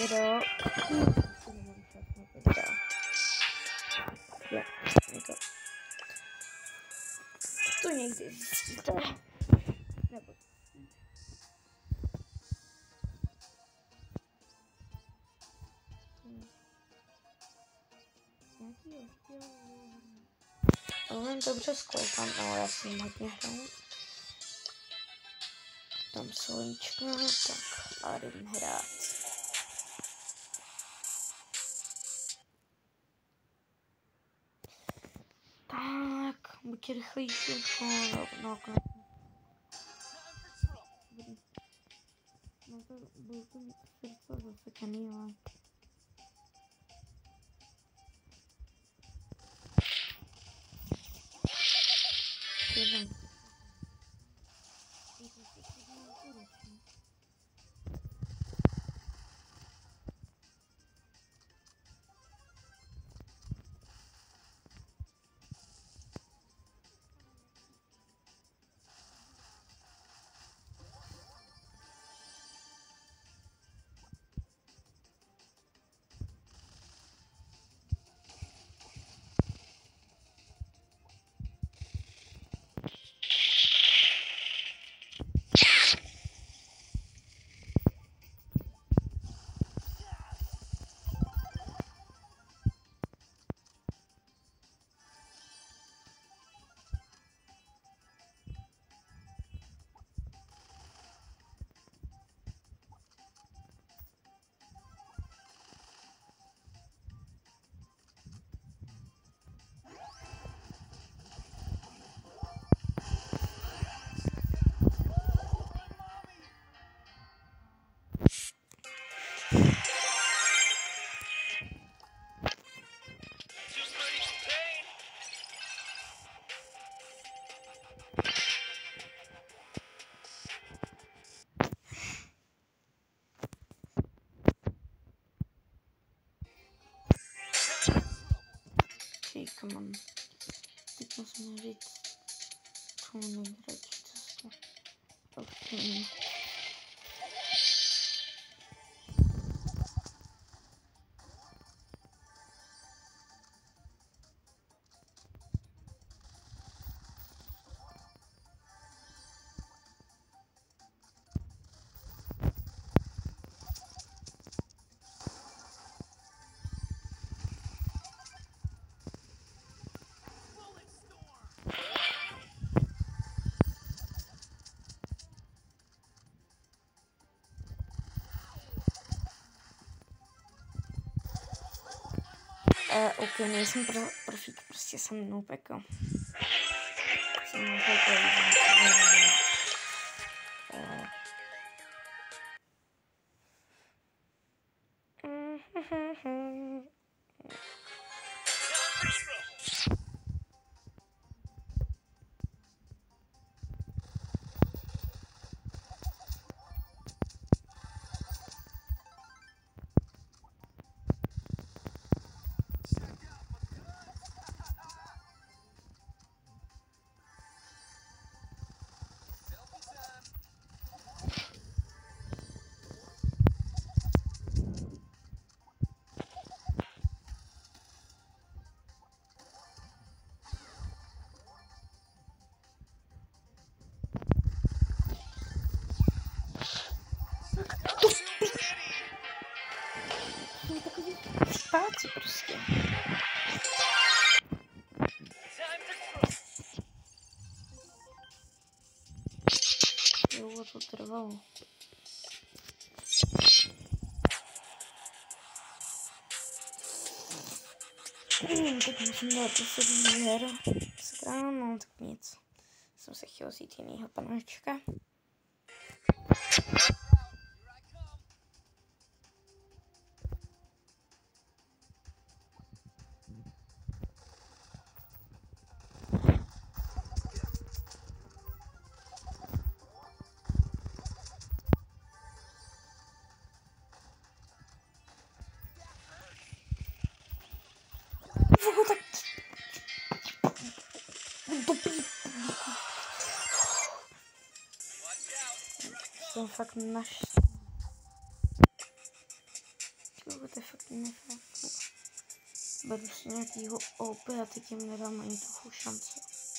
video. Jo, jako. To někdy zjistíte. Nebo ale dobře zkoukám, ale já jsem hodně hrál. Tam sluníčko, tak a jdem hrát. Tak, buď rychlejší, no, to bylo to srdce zasekaný, ale... Come on. Teď musím říct, co nejradši cestu. Okay. Ok, nejsem profík, prostě jsem noobeko. Jsem noobeko. Špáci prostě. Jo, to trvalo. Tak musím dát 10 her. Sakra, no tak nic. Jsem se chtěl vzít jinýho panečka. Jsem fakt naštvaný. Nefakt. Beru si nějakýho OP a teď jim nedám ani trochu šance.